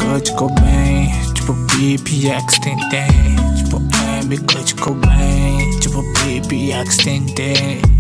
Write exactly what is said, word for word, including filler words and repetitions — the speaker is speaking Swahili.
Kurt Cobain, tipo B P X tentei, tipo M, Kurt Cobain, tipo B P X tentei.